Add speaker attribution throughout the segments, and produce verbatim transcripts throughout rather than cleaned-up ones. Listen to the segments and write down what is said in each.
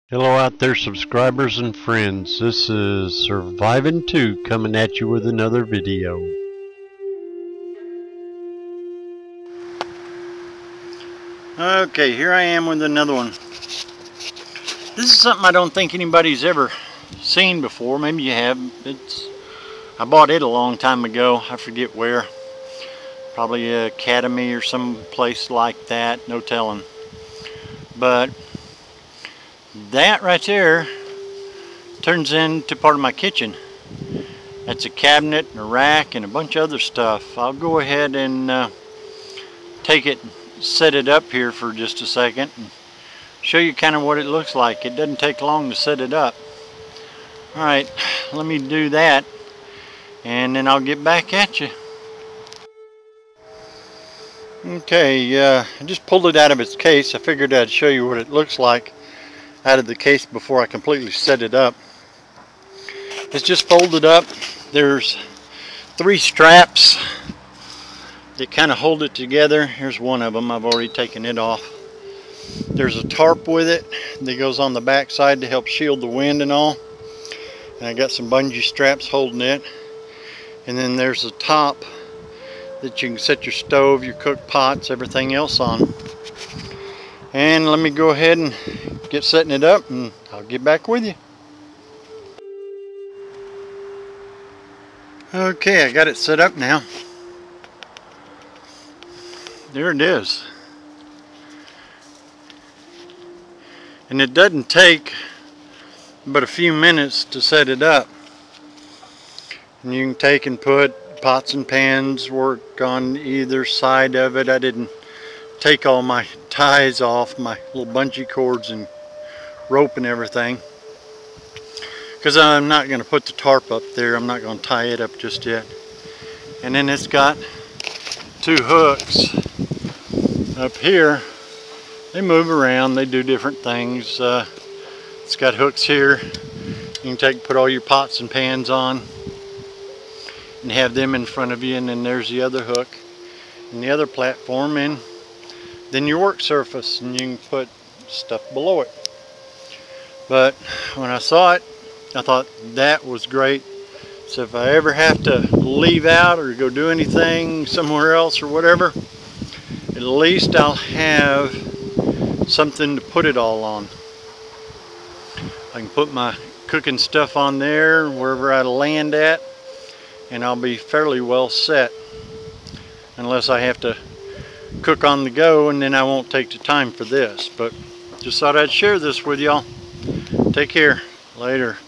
Speaker 1: Hello out there, subscribers and friends. This is Surviving two coming at you with another video. Okay, here I am with another one. This is something I don't think anybody's ever seen before. Maybe you have. It's I bought it a long time ago. I forget where. Probably a Academy or some place like that. No telling. But that right there turns into part of my kitchen. That's a cabinet and a rack and a bunch of other stuff. I'll go ahead and uh, take it, set it up here for just a second and show you kind of what it looks like. It doesn't take long to set it up. Alright, let me do that and then I'll get back at you. Okay, uh, I just pulled it out of its case. I figured I'd show you what it looks like out of the case before I completely set it up. It's just folded up. There's three straps that kind of hold it together. Here's one of them. I've already taken it off. There's a tarp with it that goes on the back side to help shield the wind and all. And I got some bungee straps holding it. And then there's the top that you can set your stove, your cook pots, everything else on. And let me go ahead and get setting it up and I'll get back with you. Okay, I got it set up now. There it is. And it doesn't take but a few minutes to set it up. And you can take and put pots and pans, work on either side of it. I didn't take all my ties off, my little bungee cords and rope and everything, because I'm not going to put the tarp up there. I'm not going to tie it up just yet. And then it's got two hooks up here. They move around, they do different things. Uh, it's got hooks here. You can take put all your pots and pans on and have them in front of you, and then there's the other hook and the other platform, and then your work surface, and you can put stuff below it. But when I saw it, I thought that was great. So if I ever have to leave out or go do anything somewhere else or whatever, at least I'll have something to put it all on. I can put my cooking stuff on there wherever I land at, and I'll be fairly well set, unless I have to cook on the go, and then I won't take the time for this. But just thought I'd share this with y'all. Take care. Later.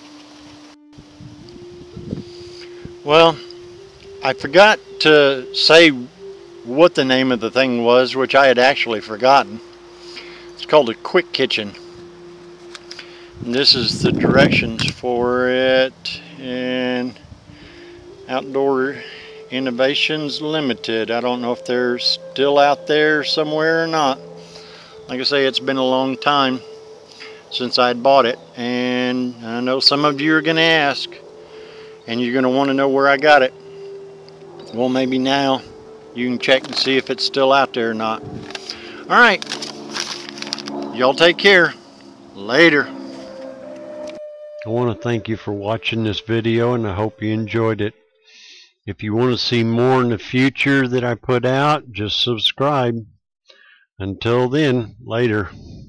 Speaker 1: Well, I forgot to say what the name of the thing was, which I had actually forgotten. It's called a Quickitchen. And this is the directions for it in Outdoor Innovations Limited. I don't know if they're still out there somewhere or not. Like I say, it's been a long time since I bought it, and I know some of you are going to ask, and you're going to want to know where I got it. Well, maybe now you can check and see if it's still out there or not. Alright, y'all take care. Later. I want to thank you for watching this video, and I hope you enjoyed it. If you want to see more in the future that I put out, just subscribe. Until then, later.